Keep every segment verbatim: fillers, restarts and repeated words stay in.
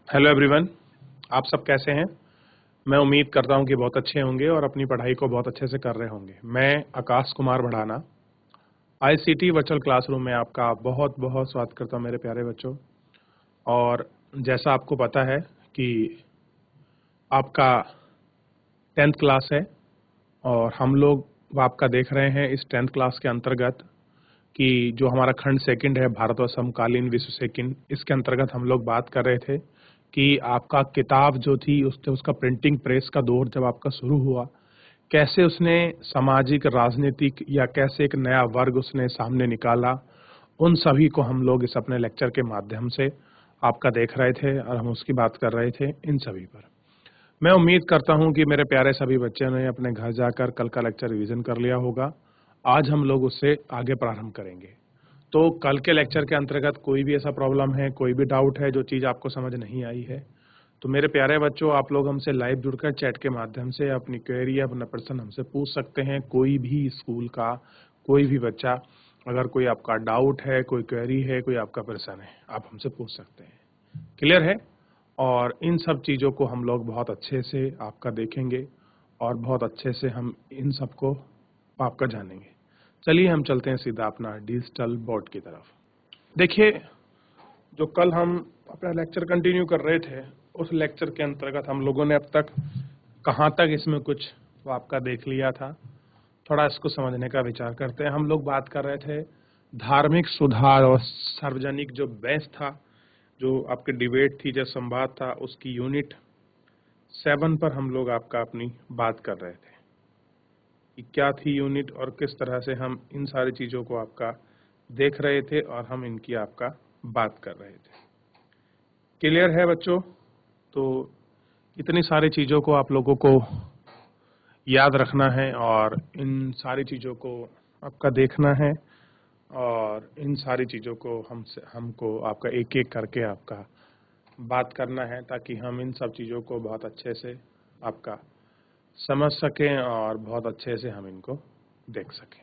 Hello everyone, आप सब कैसे हैं। मैं उम्मीद करता हूं कि बहुत अच्छे होंगे और अपनी पढ़ाई को बहुत अच्छे से कर रहे होंगे। मैं Akash Kumar Bhadana ICT virtual classroom में आपका बहुत बहुत स्वागत करता हूं मेरे प्यारे बच्चों। और जैसा आपको पता है कि आपका टेंथ क्लास है और हम लोग आपका देख रहे हैं इस टेंथ क्लास के अंतर्गत कि जो हमारा खंड सेकंड है भारत और समकालीन विश्व सेकंड, इसके अंतर्गत हम लोग बात कर रहे थे कि आपका किताब जो थी उससे उसका प्रिंटिंग प्रेस का दौर जब आपका शुरू हुआ, कैसे उसने सामाजिक राजनीतिक या कैसे एक नया वर्ग उसने सामने निकाला, उन सभी को हम लोग इस अपने लेक्चर के माध्यम से आपका देख रहे थे और हम उसकी बात कर रहे थे इन सभी पर। मैं उम्मीद करता हूं कि मेरे प्यारे सभी बच्चों ने अपने घर जाकर कल का लेक्चर रिवीजन कर लिया होगा। आज हम लोग उससे आगे प्रारंभ करेंगे। तो कल के लेक्चर के अंतर्गत कोई भी ऐसा प्रॉब्लम है, कोई भी डाउट है, जो चीज़ आपको समझ नहीं आई है, तो मेरे प्यारे बच्चों आप लोग हमसे लाइव जुड़कर चैट के माध्यम से अपनी क्वेरी या अपना प्रश्न हमसे पूछ सकते हैं। कोई भी स्कूल का कोई भी बच्चा, अगर कोई आपका डाउट है, कोई क्वेरी है, कोई आपका प्रश्न है, आप हमसे पूछ सकते हैं। क्लियर है। और इन सब चीज़ों को हम लोग बहुत अच्छे से आपका देखेंगे और बहुत अच्छे से हम इन सबको आपका जानेंगे। चलिए हम चलते हैं सीधा अपना डिजिटल बोर्ड की तरफ। देखिए, जो कल हम अपना लेक्चर कंटिन्यू कर रहे थे, उस लेक्चर के अंतर्गत हम लोगों ने अब तक कहाँ तक इसमें कुछ वो आपका देख लिया था, थोड़ा इसको समझने का विचार करते हैं। हम लोग बात कर रहे थे धार्मिक सुधार और सार्वजनिक जो बहस था, जो आपके डिबेट थी, जो संवाद था, उसकी यूनिट सेवन पर हम लोग आपका अपनी बात कर रहे थे कि क्या थी यूनिट और किस तरह से हम इन सारी चीज़ों को आपका देख रहे थे और हम इनकी आपका बात कर रहे थे। क्लियर है बच्चों। तो इतनी सारी चीज़ों को आप लोगों को याद रखना है और इन सारी चीज़ों को आपका देखना है और इन सारी चीज़ों को हम हमको आपका एक एक करके आपका बात करना है, ताकि हम इन सब चीज़ों को बहुत अच्छे से आपका समझ सकें और बहुत अच्छे से हम इनको देख सकें।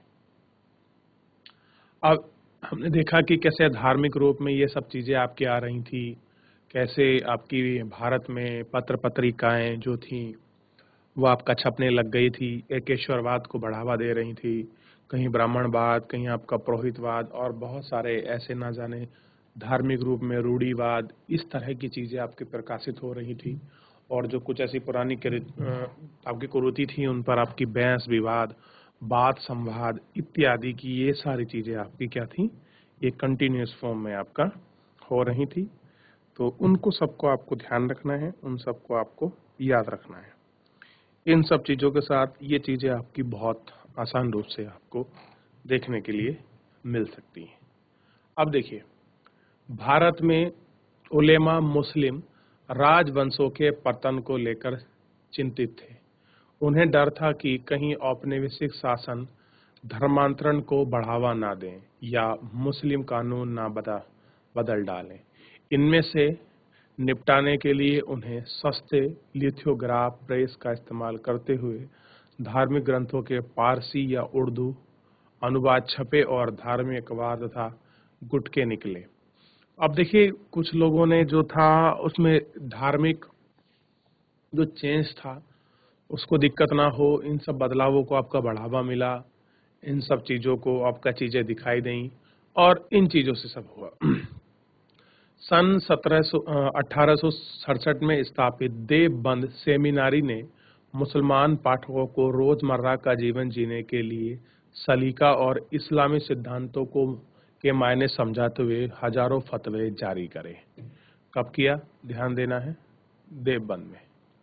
अब हमने देखा कि कैसे धार्मिक रूप में ये सब चीज़ें आपकी आ रही थी, कैसे आपकी भारत में पत्र पत्रिकाएं जो थी वो आपका छपने लग गई थी, एकेश्वरवाद को बढ़ावा दे रही थी, कहीं ब्राह्मणवाद, कहीं आपका पुरोहितवाद और बहुत सारे ऐसे ना जाने धार्मिक रूप में रूढ़िवाद, इस तरह की चीज़ें आपकी प्रकाशित हो रही थी। और जो कुछ ऐसी पुरानी आपकी कुरीति थी उन पर आपकी बहस विवाद, वाद संवाद इत्यादि की ये सारी चीज़ें आपकी क्या थी, ये कंटिन्यूस फॉर्म में आपका हो रही थी। तो उनको सबको आपको ध्यान रखना है, उन सबको आपको याद रखना है। इन सब चीज़ों के साथ ये चीज़ें आपकी बहुत आसान रूप से आपको देखने के लिए मिल सकती हैं। अब देखिए, भारत में उलेमा मुस्लिम राजवंशों के पतन को लेकर चिंतित थे। उन्हें डर था कि कहीं औपनिवेशिक शासन धर्मांतरण को बढ़ावा ना दें या मुस्लिम कानून ना बदा बदल डालें। इनमें से निपटाने के लिए उन्हें सस्ते लिथोग्राफ प्रेस का इस्तेमाल करते हुए धार्मिक ग्रंथों के पारसी या उर्दू अनुवाद छपे और धार्मिक अखबार तथा गुटके निकले। अब देखिए, कुछ लोगों ने जो था उसमें धार्मिक जो चेंज था उसको दिक्कत ना हो, इन सब बदलावों को आपका बढ़ावा मिला, इन सब चीज़ों को आपका चीज़ें दिखाई दें और इन चीज़ों से सब हुआ। सन सत्रह सौ अठारह सौ सड़सठ में स्थापित देवबंद सेमिनारी ने मुसलमान पाठकों को रोजमर्रा का जीवन जीने के लिए सलीका और इस्लामी सिद्धांतों को के मायने समझाते हुए हजारों फतवे जारी करे। कब किया, ध्यान देना है, देवबंद में।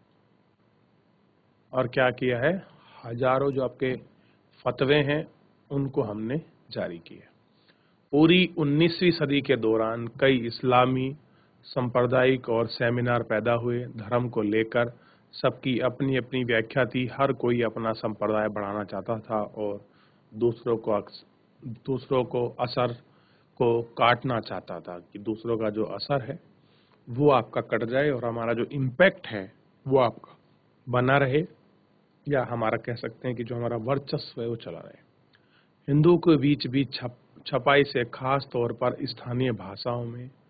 और क्या किया है, हजारों जो आपके फतवे हैं उनको हमने जारी किए। पूरी उन्नीसवीं सदी के दौरान कई इस्लामी सांप्रदायिक और सेमिनार पैदा हुए। धर्म को लेकर सबकी अपनी अपनी व्याख्या थी, हर कोई अपना संप्रदाय बढ़ाना चाहता था और दूसरों को दूसरों को असर को काटना चाहता था कि दूसरों का जो असर है वो आपका कट जाए और हमारा जो इम्पैक्ट है वो आपका बना रहे, या हमारा कह सकते हैं कि जो हमारा वर्चस्व है वो चला रहे। हिंदू के बीच बीच छप छपाई से खास तौर पर स्थानीय भाषाओं में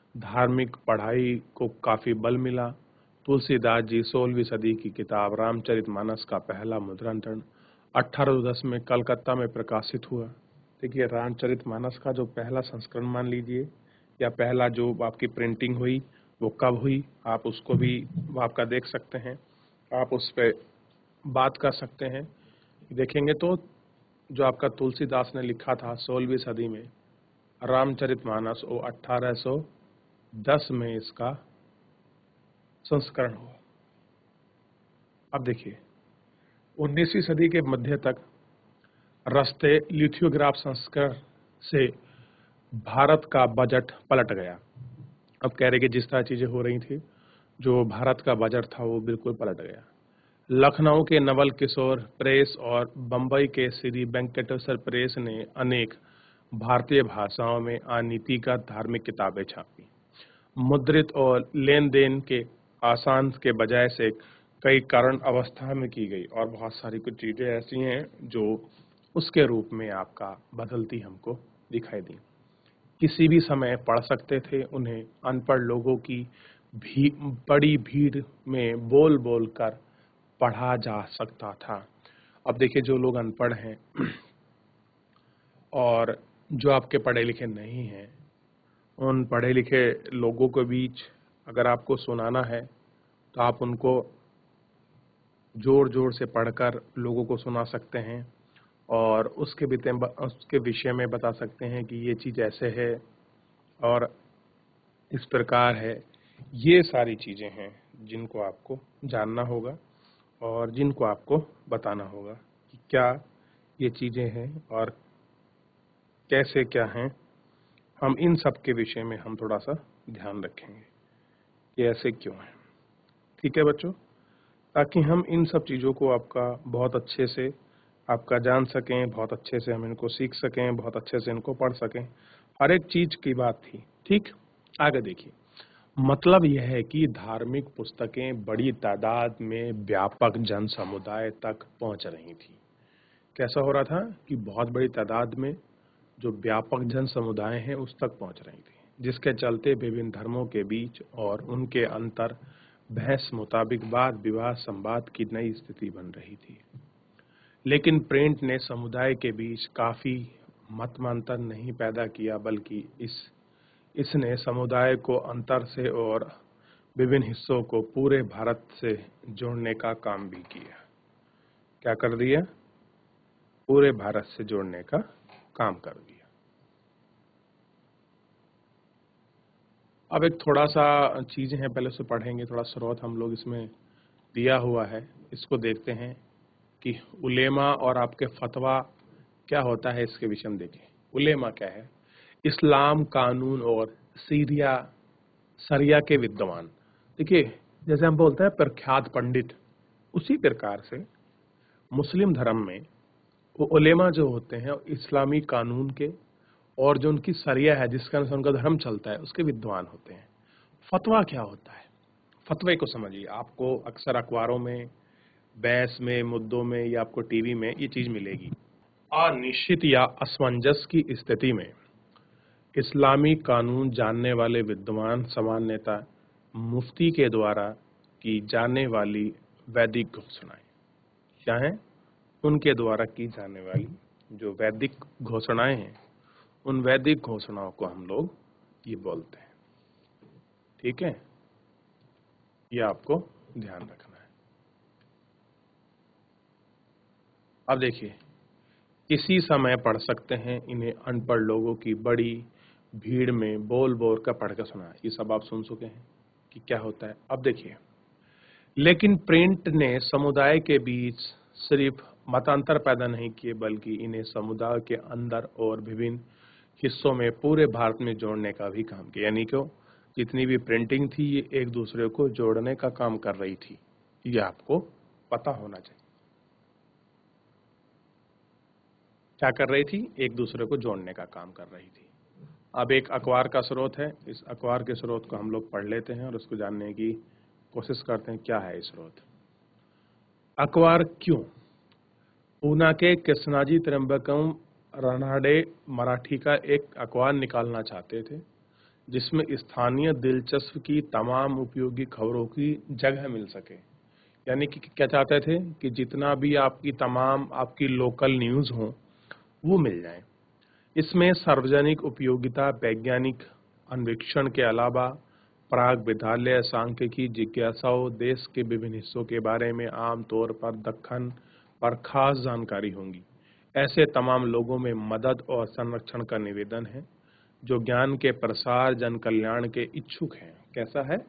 धार्मिक पढ़ाई को काफ़ी बल मिला। तुलसीदास जी सोलहवीं सदी की किताब रामचरितमानस का पहला मुद्रण अठारह सौ दस में कलकत्ता में प्रकाशित हुआ। देखिए, रामचरितमानस का जो पहला संस्करण मान लीजिए, या पहला जो आपकी प्रिंटिंग हुई वो कब हुई, आप उसको भी वो आपका देख सकते हैं, आप उस पर बात कर सकते हैं। देखेंगे तो जो आपका तुलसीदास ने लिखा था सोलहवीं सदी में रामचरितमानस, वो अठारह सौ दस में इसका संस्करण हुआ। अब देखिए, उन्नीसवीं सदी के मध्य तक रस्ते लिथोग्राफ संस्करण से भारत का बजट पलट गया। अब कह रहे कि जिस तरह चीजें हो रही थी, जो भारत का बजट था वो बिल्कुल पलट गया। लखनऊ के नवल किशोर प्रेस और बंबई के श्री वेंकटेश्वर प्रेस ने अनेक भारतीय भाषाओं में अनीतिगत धार्मिक किताबें छापी। मुद्रित और लेन देन के आसान के बजाय से कई कारण अवस्था में की गई, और बहुत सारी कुछ चीजें ऐसी हैं जो उसके रूप में आपका बदलती हमको दिखाई दी। किसी भी समय पढ़ सकते थे, उन्हें अनपढ़ लोगों की भी बड़ी भीड़ में बोल बोल कर पढ़ा जा सकता था। अब देखिए, जो लोग अनपढ़ हैं और जो आपके पढ़े लिखे नहीं हैं, उन पढ़े लिखे लोगों के बीच अगर आपको सुनाना है तो आप उनको जोर जोर से पढ़कर लोगों को सुना सकते हैं, और उसके बीते उसके विषय में बता सकते हैं कि ये चीज़ ऐसे है और इस प्रकार है। ये सारी चीज़ें हैं जिनको आपको जानना होगा और जिनको आपको बताना होगा कि क्या ये चीज़ें हैं और कैसे क्या हैं। हम इन सब के विषय में हम थोड़ा सा ध्यान रखेंगे कि ऐसे क्यों है। ठीक है बच्चों, ताकि हम इन सब चीज़ों को आपका बहुत अच्छे से आपका जान सकें, बहुत अच्छे से हम इनको सीख सकें, बहुत अच्छे से इनको पढ़ सकें। हर एक चीज़ की बात थी। ठीक, आगे देखिए, मतलब यह है कि धार्मिक पुस्तकें बड़ी तादाद में व्यापक जन समुदाय तक पहुंच रही थी। कैसा हो रहा था कि बहुत बड़ी तादाद में जो व्यापक जन समुदाय हैं उस तक पहुंच रही थी, जिसके चलते विभिन्न धर्मों के बीच और उनके अंतर बहस मुताबिक वाद विवाद संवाद की नई स्थिति बन रही थी। लेकिन प्रिंट ने समुदाय के बीच काफी मतमंतर नहीं पैदा किया, बल्कि इस इसने समुदाय को अंतर से और विभिन्न हिस्सों को पूरे भारत से जोड़ने का काम भी किया। क्या कर दिया? पूरे भारत से जोड़ने का काम कर दिया। अब एक थोड़ा सा चीजें हैं, पहले से पढ़ेंगे, थोड़ा स्रोत हम लोग इसमें दिया हुआ है, इसको देखते हैं कि उलेमा और आपके फतवा क्या होता है। इसके विषय में देखें। उलेमा क्या है? इस्लाम, कानून और सीरिया सरिया के विद्वान। देखिए, जैसे हम बोलते हैं प्रख्यात पंडित, उसी प्रकार से मुस्लिम धर्म में वो उलेमा जो होते हैं इस्लामी कानून के और जो उनकी सरिया है जिसके अनुसार उनका धर्म चलता है उसके विद्वान होते हैं। फतवा क्या होता है? फतवे को समझिए। आपको अक्सर अखबारों में, बहस में, मुद्दों में या आपको टीवी में ये चीज मिलेगी। अनिश्चित या असमंजस की स्थिति में इस्लामी कानून जानने वाले विद्वान सामान्यतः मुफ्ती के द्वारा की जाने वाली वैदिक घोषणाएं क्या हैं? उनके द्वारा की जाने वाली जो वैदिक घोषणाएं हैं, उन वैदिक घोषणाओं को हम लोग ये बोलते हैं। ठीक है, ये आपको ध्यान रखना है। अब देखिए, किसी समय पढ़ सकते हैं, इन्हें अनपढ़ लोगों की बड़ी भीड़ में बोल बोल कर पढ़ कर सुना। ये सब आप सुन चुके हैं कि क्या होता है। अब देखिए, लेकिन प्रिंट ने समुदाय के बीच सिर्फ मतांतर पैदा नहीं किए, बल्कि इन्हें समुदाय के अंदर और विभिन्न हिस्सों में पूरे भारत में जोड़ने का भी काम किया। यानी क्यों, जितनी भी प्रिंटिंग थी ये एक दूसरे को जोड़ने का काम कर रही थी। ये आपको पता होना चाहिए। क्या कर रही थी? एक दूसरे को जोड़ने का काम कर रही थी। अब एक अखबार का स्रोत है, इस अखबार के स्रोत को हम लोग पढ़ लेते हैं और उसको जानने की कोशिश करते हैं क्या है ये स्रोत। अखबार क्यों? पूना के कृष्णाजी त्र्यंबकम रानाडे मराठी का एक अखबार निकालना चाहते थे जिसमें स्थानीय दिलचस्प की तमाम उपयोगी खबरों की जगह मिल सके। यानी कि क्या चाहते थे कि जितना भी आपकी तमाम आपकी लोकल न्यूज़ हो वो मिल जाए। इसमें सार्वजनिक उपयोगिता, वैज्ञानिक अन्वेषण के अलावा प्राग विद्यालय सांख्यिकी जिज्ञासाओं, देश के विभिन्न हिस्सों के बारे में आमतौर पर दक्खन पर खास जानकारी होंगी। ऐसे तमाम लोगों में मदद और संरक्षण का निवेदन है जो ज्ञान के प्रसार, जन कल्याण के इच्छुक हैं। कैसा है?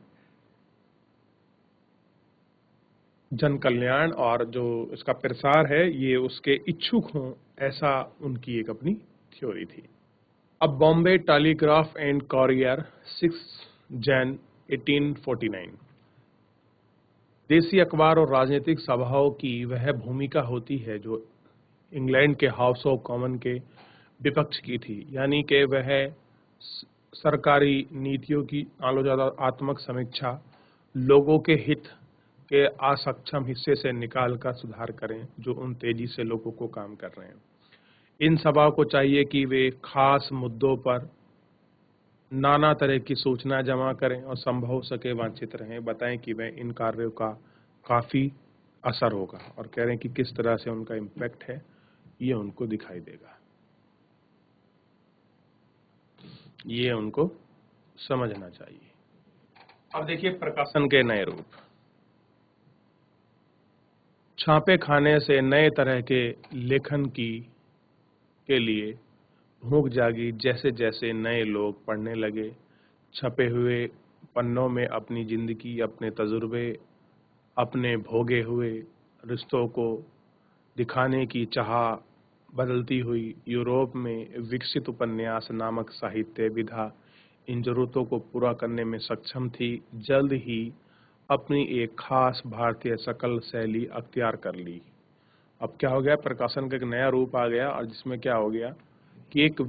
जन कल्याण और जो इसका प्रसार है ये उसके इच्छुक हों, ऐसा उनकी एक अपनी थ्योरी थी। अब Bombay Telegraph and Courier six जैन अठारह सौ उनचास। देसी अखबार और राजनीतिक सभाओं की वह भूमिका होती है जो इंग्लैंड के हाउस ऑफ कॉमन के विपक्ष की थी। यानी कि वह सरकारी नीतियों की आलोचनात्मक समीक्षा, लोगों के हित के असक्षम हिस्से से निकालकर सुधार करें जो उन तेजी से लोगों को काम कर रहे हैं। इन सभाओं को चाहिए कि वे खास मुद्दों पर नाना तरह की सूचना जमा करें और संभव हो सके वांछित रहें। बताएं कि वह इन कार्यों का काफ़ी असर होगा और कह रहे हैं कि किस तरह से उनका इम्पैक्ट है ये उनको दिखाई देगा, ये उनको समझना चाहिए। अब देखिए प्रकाशन के नए रूप। छापे खाने से नए तरह के लेखन की के लिए भूख जागी। जैसे जैसे नए लोग पढ़ने लगे, छपे हुए पन्नों में अपनी जिंदगी, अपने तजुर्बे, अपने भोगे हुए रिश्तों को दिखाने की चाह बदलती हुई। यूरोप में विकसित उपन्यास नामक साहित्य विधा इन जरूरतों को पूरा करने में सक्षम थी। जल्द ही अपनी एक खास भारतीय शकल शैली अख्तियार कर ली। अब क्या हो गया, प्रकाशन का एक नया रूप आ गया और जिसमें क्या हो गया कि एक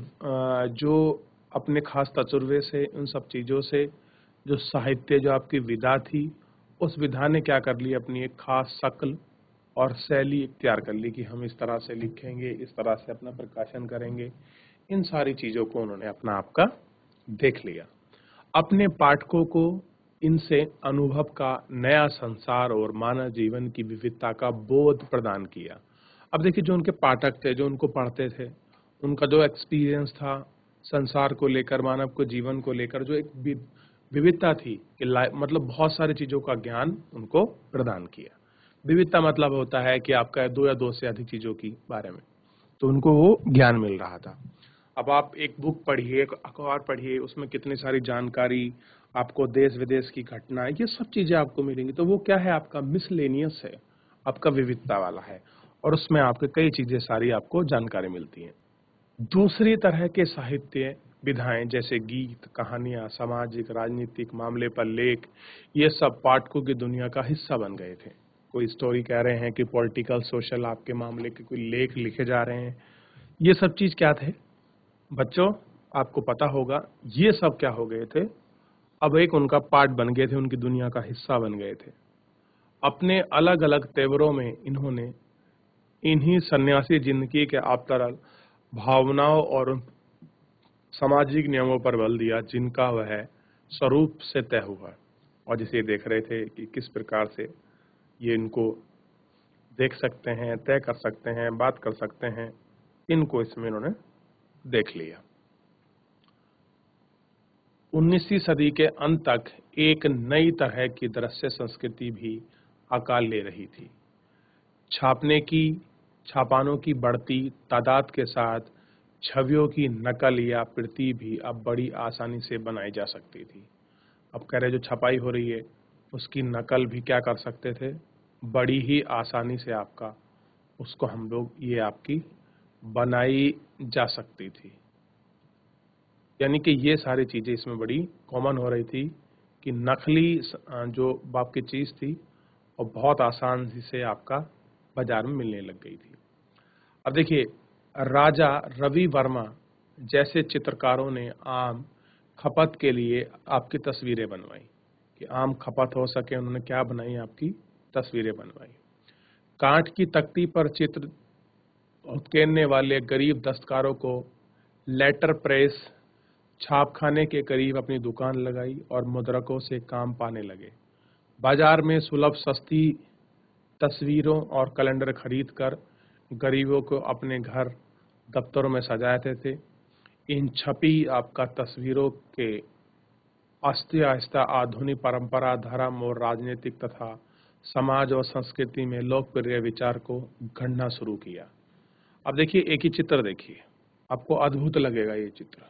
जो अपने खास तजुर्बे से, उन सब चीज़ों से जो साहित्य जो आपकी विधा थी, उस विधा ने क्या कर ली, अपनी एक खास शक्ल और शैली इख्तियार कर ली कि हम इस तरह से लिखेंगे, इस तरह से अपना प्रकाशन करेंगे। इन सारी चीज़ों को उन्होंने अपना आपका देख लिया। अपने पाठकों को इनसे अनुभव का नया संसार और मानव जीवन की विविधता का बोध प्रदान किया। अब देखिए जो उनके पाठक थे, जो उनको पढ़ते थे, उनका जो एक्सपीरियंस था संसार को लेकर, मानव को जीवन को लेकर, जो एक विविधता थी कि मतलब बहुत सारी चीज़ों का ज्ञान उनको प्रदान किया। विविधता मतलब होता है कि आपका दो या दो से अधिक चीज़ों की बारे में, तो उनको वो ज्ञान मिल रहा था। अब आप एक बुक पढ़िए, एक अखबार पढ़िए, उसमें कितनी सारी जानकारी, आपको देश विदेश की घटनाएं, ये सब चीज़ें आपको मिलेंगी। तो वो क्या है, आपका मिसलेनियस है, आपका विविधता वाला है और उसमें आपके कई चीज़ें सारी आपको जानकारी मिलती हैं। दूसरी तरह के साहित्य विधाएं जैसे गीत, कहानियां, सामाजिक राजनीतिक मामले पर लेख, ये सब पाठकों की दुनिया का हिस्सा बन गए थे। कोई स्टोरी कह रहे हैं कि पॉलिटिकल सोशल आपके मामले के कोई लेख लिखे जा रहे हैं, ये सब चीज़ क्या थे बच्चों, आपको पता होगा ये सब क्या हो गए थे, अब एक उनका पार्ट बन गए थे, उनकी दुनिया का हिस्सा बन गए थे। अपने अलग अलग तेवरों में इन्होंने इन्हीं सन्यासी जिंदगी के अवतरण भावनाओं और सामाजिक नियमों पर बल दिया जिनका वह स्वरूप से तय हुआ और जिसे देख रहे थे कि किस प्रकार से ये इनको देख सकते हैं, तय कर सकते हैं, बात कर सकते हैं, इनको इसमें इन्होंने देख लिया। उन्नीसवीं सदी के अंत तक एक नई तरह की दृश्य संस्कृति भी आकार ले रही थी। छापने की छापानों की बढ़ती तादाद के साथ छवियों की नकल या प्रति भी अब बड़ी आसानी से बनाई जा सकती थी। अब कह रहे जो छपाई हो रही है उसकी नकल भी क्या कर सकते थे, बड़ी ही आसानी से आपका उसको हम लोग ये आपकी बनाई जा सकती थी। यानी कि ये सारी चीज़ें इसमें बड़ी कॉमन हो रही थी कि नकली जो आपकी चीज़ थी और बहुत आसानी से आपका बाजार में मिलने लग गई थी। अब देखिए राजा रवि वर्मा जैसे चित्रकारों ने आम खपत के लिए आपकी तस्वीरें बनवाई कि आम खपत हो सके, उन्होंने क्या बनाई, आपकी तस्वीरें बनवाई। कांच की तख्ती पर चित्र उकेरने वाले गरीब दस्तकारों को लेटर प्रेस छापखाने के करीब अपनी दुकान लगाई और मुद्रकों से काम पाने लगे। बाजार में सुलभ सस्ती तस्वीरों और कैलेंडर खरीदकर गरीबों को अपने घर दफ्तरों में सजाते थे। इन छपी आपका तस्वीरों के आस्ते आहिस्ता आधुनिक परंपरा, धर्म और राजनीतिक तथा समाज और संस्कृति में लोकप्रिय विचार को गढ़ना शुरू किया। अब देखिए, एक ही चित्र देखिए, आपको अद्भुत लगेगा ये चित्र।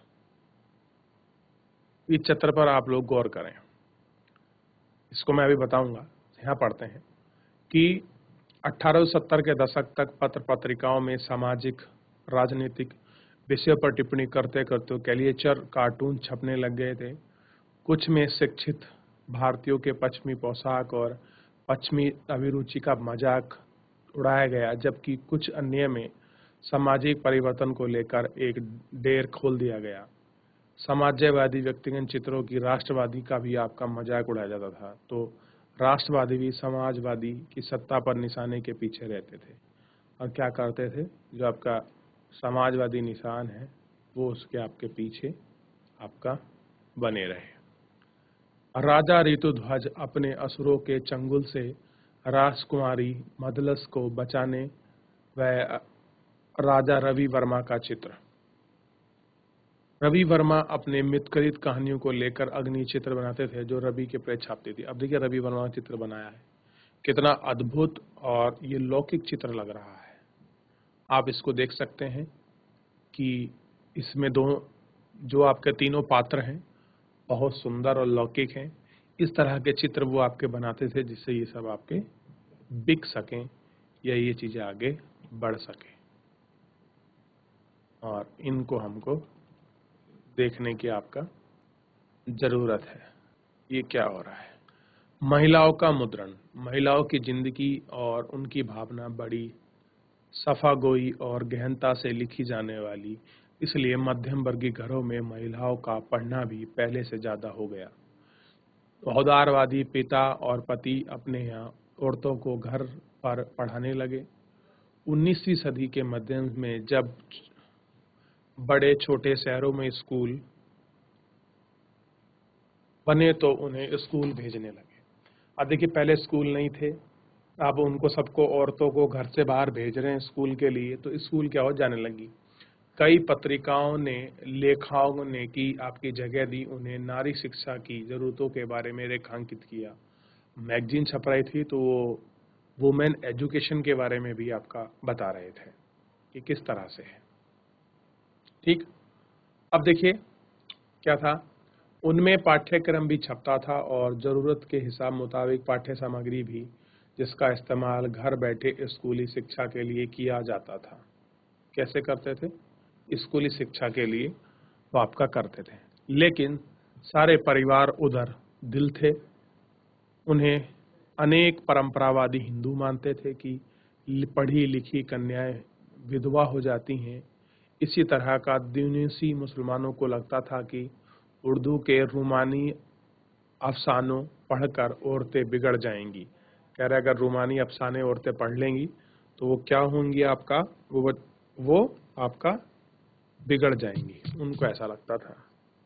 इस चित्र पर आप लोग गौर करें, इसको मैं अभी बताऊंगा। यहाँ पढ़ते हैं कि अठारह सौ सत्तर के दशक तक पत्र पत्रिकाओं में सामाजिक राजनीतिक विषयों पर टिप्पणी करते करते कैरिकेचर कार्टून छपने लग गए थे। कुछ में शिक्षित भारतीयों के पश्चिमी पोशाक और पश्चिमी अभिरुचि का मजाक उड़ाया गया, जबकि कुछ अन्य में सामाजिक परिवर्तन को लेकर एक डेर खोल दिया गया। समाजवादी व्यक्तिगत चित्रों की राष्ट्रवादी का भी आपका मजाक उड़ाया जाता था। तो राष्ट्रवादी भी समाजवादी की सत्ता पर निशाने के पीछे रहते थे और क्या करते थे, जो आपका समाजवादी निशान है वो उसके आपके पीछे आपका बने रहे। राजा ऋतुध्वज अपने असुरों के चंगुल से राजकुमारी मदलस को बचाने व राजा रवि वर्मा का चित्र। रवि वर्मा अपने मितकरित कहानियों को लेकर अग्नि चित्र बनाते थे जो रवि के प्रेत छापती थी। अब देखिए, रवि वर्मा का चित्र बनाया है, कितना अद्भुत और ये लौकिक चित्र लग रहा है। आप इसको देख सकते हैं कि इसमें दो जो आपके तीनों पात्र हैं बहुत सुंदर और लौकिक हैं। इस तरह के चित्र वो आपके बनाते थे जिससे ये सब आपके बिक सकें या ये चीजें आगे बढ़ सकें, और इनको हमको देखने की आपका जरूरत है। ये क्या हो रहा है? महिलाओं का मुद्रण। महिलाओं की जिंदगी और उनकी भावना बड़ी सफागोई और गहनता से लिखी जाने वाली, इसलिए मध्यम वर्गीय घरों में महिलाओं का पढ़ना भी पहले से ज्यादा हो गया। औदारवादी पिता और पति अपने यहाँ औरतों को घर पर पढ़ाने लगे। उन्नीसवीं सदी के मध्य में जब बड़े छोटे शहरों में स्कूल बने तो उन्हें स्कूल भेजने लगे। अब देखिए, पहले स्कूल नहीं थे, अब उनको सबको औरतों को घर से बाहर भेज रहे हैं स्कूल के लिए, तो स्कूल क्या हो जाने लगी। कई पत्रिकाओं ने, लेखाओं ने की आपकी जगह दी, उन्हें नारी शिक्षा की जरूरतों के बारे में रेखांकित किया। मैगजीन छप रही थी तो वो वुमेन एजुकेशन के बारे में भी आपका बता रहे थे कि किस तरह से है। ठीक, अब देखिए क्या था, उनमें पाठ्यक्रम भी छपता था और जरूरत के हिसाब मुताबिक पाठ्य सामग्री भी, जिसका इस्तेमाल घर बैठे स्कूली शिक्षा के लिए किया जाता था। कैसे करते थे? स्कूली शिक्षा के लिए वो आपका करते थे, लेकिन सारे परिवार उधर दिल थे। उन्हें अनेक परंपरावादी हिंदू मानते थे कि पढ़ी लिखी कन्याएं विधवा हो जाती हैं। इसी तरह का द्यूनीसी मुसलमानों को लगता था कि उर्दू के रूमानी अफसानों पढ़कर औरतें बिगड़ जाएंगी। कह रहे अगर रूमानी अफसाने औरतें पढ़ लेंगी तो वो क्या होंगी, आपका वो वो आपका बिगड़ जाएंगी, उनको ऐसा लगता था।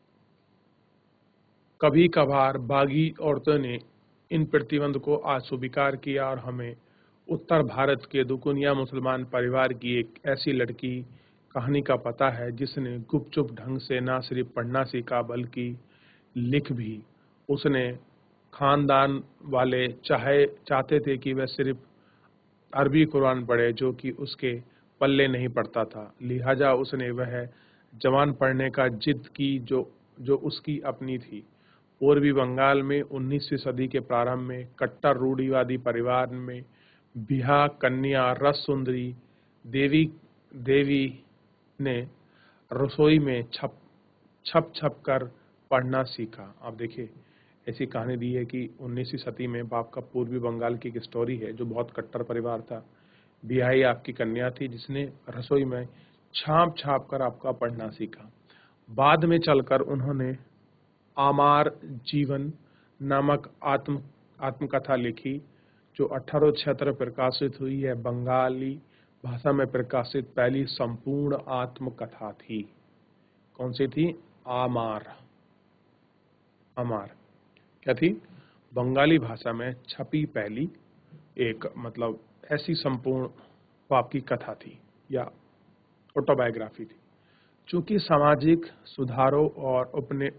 कभी कभार बागी औरतों ने इन प्रतिबंध को अस्वीकार किया और हमें उत्तर भारत के दुकुनिया मुसलमान परिवार की एक ऐसी लड़की कहानी का पता है जिसने गुपचुप ढंग से न सिर्फ पढ़ना सीखा बल्कि लिख भी। उसने खानदान वाले चाहे चाहते थे कि वह सिर्फ अरबी कुरान पढ़े, जो कि उसके पल्ले नहीं पड़ता था, लिहाजा उसने वह जवान पढ़ने का जिद की जो जो उसकी अपनी थी। पूर्वी बंगाल में उन्नीसवीं सदी के प्रारंभ में कट्टर रूढ़िवादी परिवार में बिहा कन्या रस सुंदरी देवी देवी ने रसोई में छप छप छप कर पढ़ना सीखा। आप देखिए, ऐसी कहानी दी है कि उन्नीसवीं सदी में बाप का पूर्वी बंगाल की एक स्टोरी है जो बहुत कट्टर परिवार था। बिहाई आपकी कन्या थी जिसने रसोई में छाप छाप कर आपका पढ़ना सीखा। बाद में चलकर उन्होंने आमार जीवन नामक आत्म आत्मकथा लिखी जो अठारह सौ छिहत्तर प्रकाशित हुई है। बंगाली भाषा में प्रकाशित पहली संपूर्ण आत्मकथा थी। कौन सी थी? आमार। आमार क्या थी? बंगाली भाषा में छपी पहली एक मतलब ऐसी संपूर्ण आपकी कथा थी या ऑटोबायोग्राफी थी, चूंकि सामाजिक सुधारों और अपने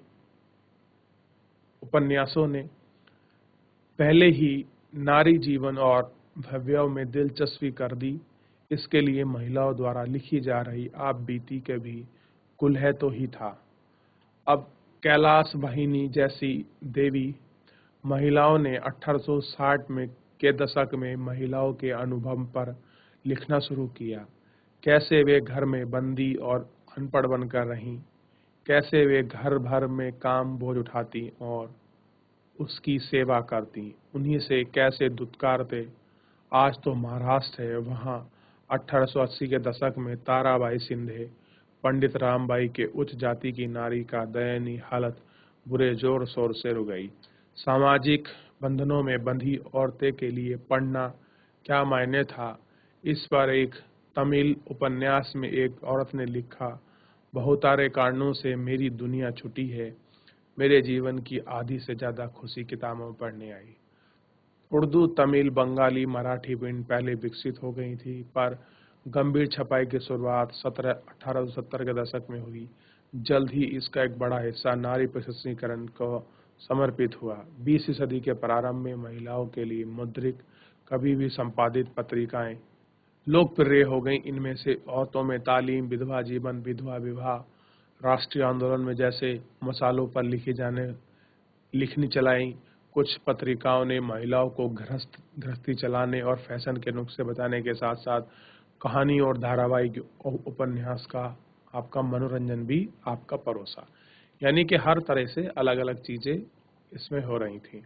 उपन्यासों ने पहले ही नारी जीवन और भव्यों में दिलचस्पी कर दी, इसके लिए महिलाओं द्वारा लिखी जा रही आप बीती के भी कुल्हे तो ही था। अब कैलाश वाहिनी जैसी देवी महिलाओं ने अठारह सौ साठ में के दशक में महिलाओं के अनुभव पर लिखना शुरू किया। कैसे वे घर में बंदी और अनपढ़ बनकर रहीं, कैसे वे घर भर में काम बोझ उठाती और उसकी सेवा करती, उन्हीं से कैसे दुत्कारते। आज तो महाराष्ट्र है, वहाँ अठारह सौ अस्सी के दशक में ताराबाई सिंधे, पंडित रामबाई के उच्च जाति की नारी का दयनीय हालत बुरे जोर शोर से रुगई। सामाजिक बंधनों में बंधी औरतें के लिए पढ़ना क्या मायने था, इस पर एक तमिल उपन्यास में एक औरत ने लिखा, बहुतारे कारणों से मेरी दुनिया छुटी है, मेरे जीवन की आधी से ज्यादा खुशी किताबों में पढ़ने आई। उर्दू, तमिल, बंगाली, मराठी विंड पहले विकसित हो गई थी, पर गंभीर छपाई की शुरुआत सत्रह अठारह सौ सत्तर के दशक में हुई। जल्द ही इसका एक बड़ा हिस्सा नारी प्रशस्तीकरण को समर्पित हुआ। बीसवीं सदी के प्रारंभ में महिलाओं के लिए मुद्रित कभी भी संपादित पत्रिकाएं लोकप्रिय हो गईं। इनमें से औरतों में तालीम, विधवा जीवन, विधवा विवाह, राष्ट्रीय आंदोलन में जैसे मसालों पर लिखी जाने लिखनी चलाई। कुछ पत्रिकाओं ने महिलाओं को गृहस्थ गृहस्थी चलाने और फैशन के नुस्खे बताने के साथ साथ कहानी और धारावाहिक उपन्यास का आपका मनोरंजन भी आपका परोसा। यानी कि हर तरह से अलग अलग चीजें इसमें हो रही थी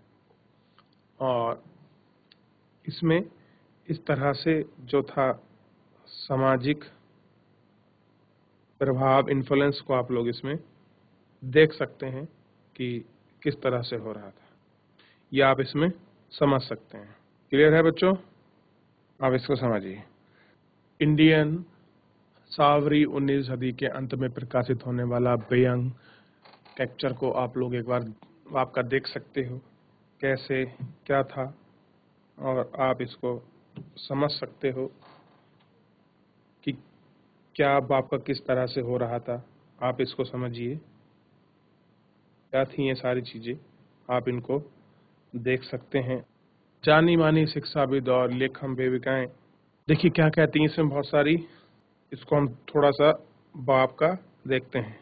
और इसमें इस तरह से जो था सामाजिक प्रभाव, इन्फ्लुएंस को आप लोग इसमें देख सकते हैं कि किस तरह से हो रहा था, या आप इसमें समझ सकते हैं। क्लियर है बच्चों? आप इसको समझिए। इंडियन सावरी उन्नीस सदी के अंत में प्रकाशित होने वाला व्यंग कैप्चर को आप लोग एक बार आपका देख सकते हो कैसे क्या था, और आप इसको समझ सकते हो कि क्या आपका किस तरह से हो रहा था। आप इसको समझिए क्या थी ये सारी चीजें, आप इनको देख सकते हैं। जानी मानी शिक्षाविद और लेखम वेदिकाएं देखिए क्या कहती हैं इसमें बहुत सारी, इसको हम थोड़ा सा बाप का देखते हैं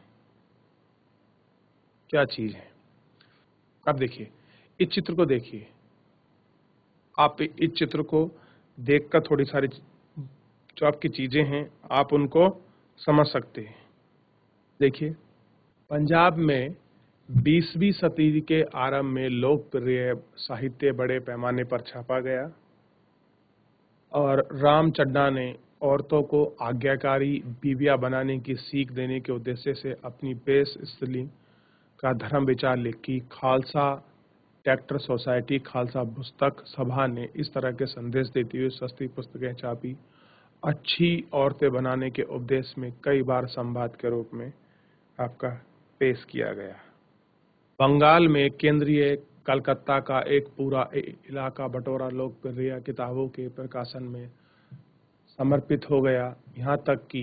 क्या चीज है। अब देखिए इस चित्र को, देखिए आप इस चित्र को देखकर थोड़ी सारी जो आपकी चीजें हैं आप उनको समझ सकते हैं। देखिए पंजाब में बीसवीं सदी के आरंभ में लोकप्रिय साहित्य बड़े पैमाने पर छापा गया और राम चड्ढा ने औरतों को आज्ञाकारी बीवियां बनाने की सीख देने के उद्देश्य से अपनी पेश स्त्रीलिंग का धर्म विचार लिखी। खालसा ट्रैक्टर सोसाइटी, खालसा पुस्तक सभा ने इस तरह के संदेश देती हुई सस्ती पुस्तकें छापी। अच्छी औरतें बनाने के उपदेश में कई बार संवाद के रूप में आपका पेश किया गया। बंगाल में केंद्रीय कलकत्ता का एक पूरा इलाका बटोरा लोकप्रिय किताबों के प्रकाशन में समर्पित हो गया। यहाँ तक कि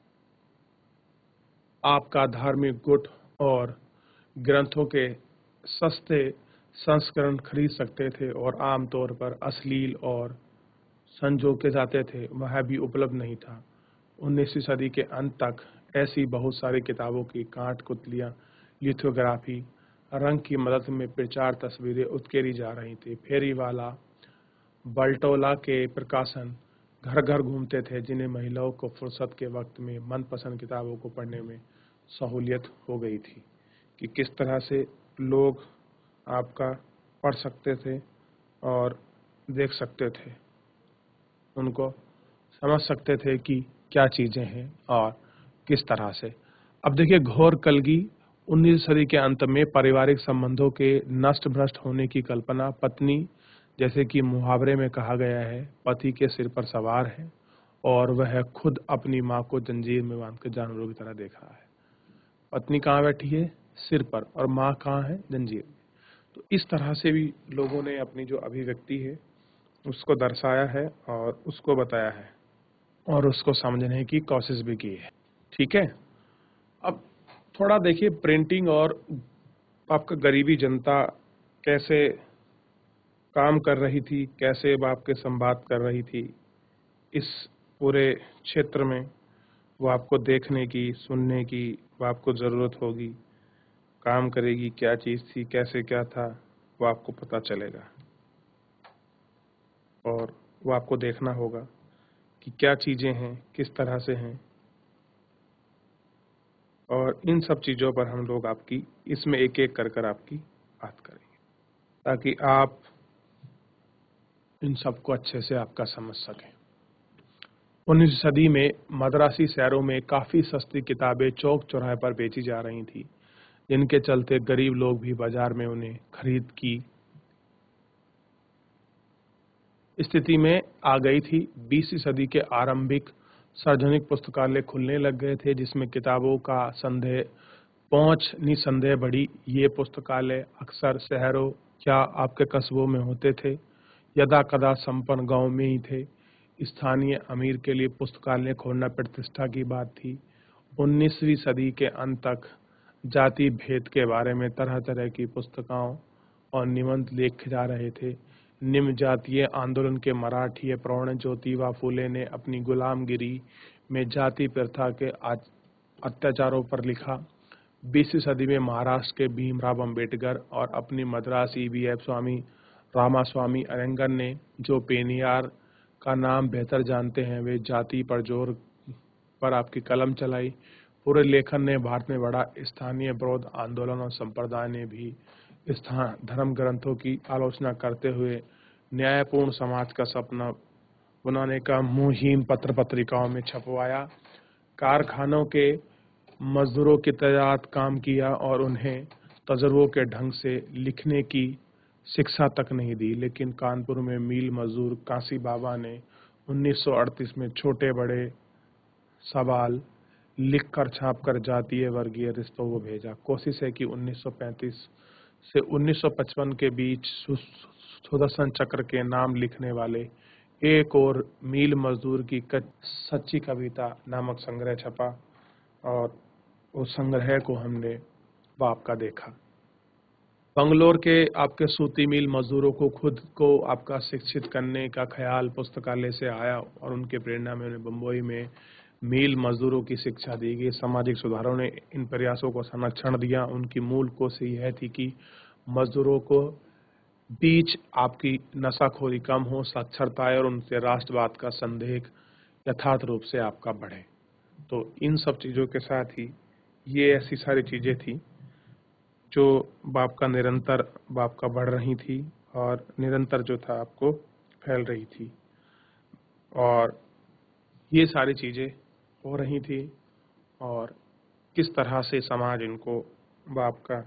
आपका धार्मिक गुट और ग्रंथों के सस्ते संस्करण खरीद सकते थे और आमतौर पर अश्लील और संजोगे जाते थे, वह भी उपलब्ध नहीं था। उन्नीसवीं सदी के अंत तक ऐसी बहुत सारी किताबों की काट कुतलियां, लिथोग्राफी, रंग की मदद में प्रचार तस्वीरें उत्केरी जा रही थी। फेरीवाला बल्टोला के प्रकाशन घर घर घूमते थे, जिन्हें महिलाओं को फुर्सत के वक्त में मनपसंद किताबों को पढ़ने में सहूलियत हो गई थी कि किस तरह से लोग आपका पढ़ सकते थे और देख सकते थे, उनको समझ सकते थे कि क्या चीजें हैं और किस तरह से। अब देखिए घोर कलगी उन्नीसवीं सदी के अंत में पारिवारिक संबंधों के नष्ट भ्रष्ट होने की कल्पना, पत्नी जैसे कि मुहावरे में कहा गया है पति के सिर पर सवार है और वह खुद अपनी मां को जंजीर में बांध कर जानवरों की तरह देख रहा है। पत्नी कहाँ बैठी है? सिर पर। और माँ कहाँ है? जंजीर में। तो इस तरह से भी लोगों ने अपनी जो अभिव्यक्ति है उसको दर्शाया है और उसको बताया है और उसको समझने की कोशिश भी की है। ठीक है, अब थोड़ा देखिए प्रिंटिंग और आपका गरीबी जनता कैसे काम कर रही थी, कैसे आपके संवाद कर रही थी इस पूरे क्षेत्र में, वो आपको देखने की, सुनने की, वो आपको ज़रूरत होगी, काम करेगी, क्या चीज़ थी, कैसे क्या था, वो आपको पता चलेगा। और वो आपको देखना होगा कि क्या चीज़ें हैं, किस तरह से हैं, और इन सब चीज़ों पर हम लोग आपकी इसमें एक एक कर कर आपकी बात करेंगे ताकि आप इन सबको अच्छे से आपका समझ सकें। उन्नीसवीं सदी में मद्रासी शहरों में काफ़ी सस्ती किताबें चौक चौराहे पर बेची जा रही थी, जिनके चलते गरीब लोग भी बाजार में उन्हें खरीद की स्थिति में आ गई थी। बीसवीं सदी के आरंभिक सार्वजनिक पुस्तकालय खुलने लग गए थे, जिसमें किताबों का संदेह पहुंच निसंदेह बढ़ी। ये पुस्तकालय अक्सर शहरों या आपके कस्बों में होते थे, यदा कदा संपन्न गांव में ही थे। स्थानीय अमीर के लिए पुस्तकालय खोलना प्रतिष्ठा की बात थी। उन्नीसवीं सदी के अंत तक जाति भेद के बारे में तरह तरह की पुस्तकों और निबंध लिखे जा रहे थे। निम्न जातीय आंदोलन के मराठी प्रण ज्योतिबा फूले ने अपनी गुलामगिरी में जाति प्रथा के अत्याचारों पर लिखा। बीसवीं सदी में महाराष्ट्र के भीमराव अंबेडकर और अपनी Madras E B F Swami Ramaswami Ayyangar ने, जो पेनियार का नाम बेहतर जानते हैं, वे जाति पर जोर पर आपकी कलम चलाई। पूरे लेखन ने भारत में बड़ा स्थानीय विरोध आंदोलन और संप्रदाय ने भी स्थान धर्म ग्रंथों की आलोचना करते हुए न्यायपूर्ण समाज का सपना बनाने का मुहिम पत्र पत्रिकाओं में छपवाया। कारखानों के मजदूरों के तहत काम किया और उन्हें तजुर्बों के ढंग से लिखने की शिक्षा तक नहीं दी। लेकिन कानपुर में मील मजदूर काशी बाबा ने उन्नीस सौ अड़तीस में छोटे बड़े सवाल लिखकर छापकर जातीय वर्गीय रिश्तों को भेजा। कोशिश है कि उन्नीस सौ पैंतीस से उन्नीस सौ पचपन के बीच सुदर्शन चक्र के नाम लिखने वाले एक और मील मजदूर की सच्ची कविता नामक संग्रह छपा और उस संग्रह को हमने बाप का देखा। बंगलोर के आपके सूती मिल मजदूरों को खुद को आपका शिक्षित करने का ख्याल पुस्तकालय से आया और उनके प्रेरणा में उन्हें बम्बई में मिल मजदूरों की शिक्षा दी गई। सामाजिक सुधारों ने इन प्रयासों को संरक्षण दिया। उनकी मूल कोशिश यह थी कि मजदूरों को बीच आपकी नशाखोरी कम हो, साक्षरता और उनसे राष्ट्रवाद का संदेह यथार्थ रूप से आपका बढ़े। तो इन सब चीज़ों के साथ ही ये ऐसी सारी चीज़ें थी जो बाप का निरंतर बाप का बढ़ रही थी और निरंतर जो था आपको फैल रही थी, और ये सारी चीज़ें हो रही थी और किस तरह से समाज इनको बाप का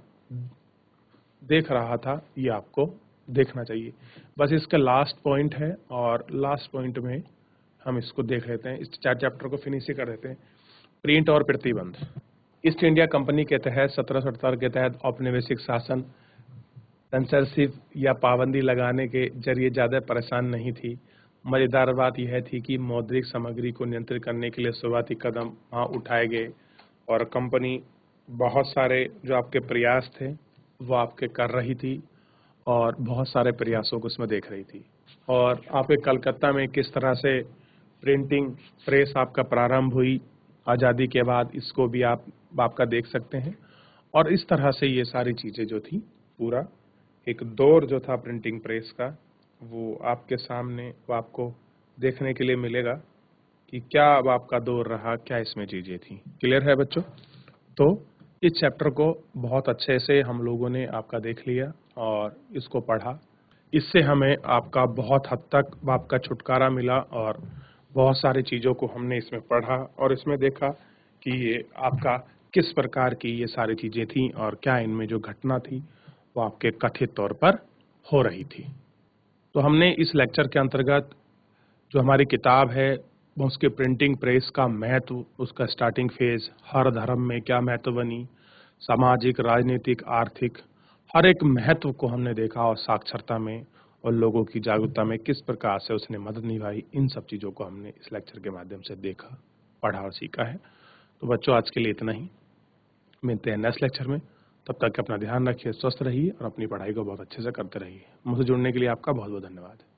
देख रहा था ये आपको देखना चाहिए। बस इसका लास्ट पॉइंट है और लास्ट पॉइंट में हम इसको देख लेते हैं। इस चार चैप्टर को फिनिश ही कर देते हैं। प्रिंट और प्रतिबंध। ईस्ट इंडिया कंपनी के तहत सत्रह सौ अठहत्तर के तहत औपनिवेशिक शासन सेंसरशिप या पाबंदी लगाने के जरिए ज़्यादा परेशान नहीं थी। मज़ेदार बात यह थी कि मौद्रिक सामग्री को नियंत्रित करने के लिए शुरुआती कदम वहाँ उठाए गए और कंपनी बहुत सारे जो आपके प्रयास थे वो आपके कर रही थी और बहुत सारे प्रयासों को उसमें देख रही थी। और आपके कलकत्ता में किस तरह से प्रिंटिंग प्रेस आपका प्रारंभ हुई आज़ादी के बाद, इसको भी आप आपका देख सकते हैं। और इस तरह से ये सारी चीज़ें जो थी, पूरा एक दौर जो था प्रिंटिंग प्रेस का, वो आपके सामने वो आपको देखने के लिए मिलेगा कि क्या अब आपका दौर रहा, क्या इसमें चीज़ें थी। क्लियर है बच्चों? तो इस चैप्टर को बहुत अच्छे से हम लोगों ने आपका देख लिया और इसको पढ़ा। इससे हमें आपका बहुत हद तक आपका छुटकारा मिला और बहुत सारी चीज़ों को हमने इसमें पढ़ा और इसमें देखा कि ये आपका किस प्रकार की ये सारी चीज़ें थी और क्या इनमें जो घटना थी वो आपके कथित तौर पर हो रही थी। तो हमने इस लेक्चर के अंतर्गत जो हमारी किताब है उसके प्रिंटिंग प्रेस का महत्व, उसका स्टार्टिंग फेज, हर धर्म में क्या महत्व बनी, सामाजिक, राजनीतिक, आर्थिक, हर एक महत्व को हमने देखा और साक्षरता में और लोगों की जागरूकता में किस प्रकार से उसने मदद निभाई, इन सब चीज़ों को हमने इस लेक्चर के माध्यम से देखा, पढ़ा और सीखा है। तो बच्चों, आज के लिए इतना ही। मिलते हैं नेक्स्ट लेक्चर में। तब तक अपना ध्यान रखिए, स्वस्थ रहिए और अपनी पढ़ाई को बहुत अच्छे से करते रहिए। मुझसे जुड़ने के लिए आपका बहुत बहुत धन्यवाद।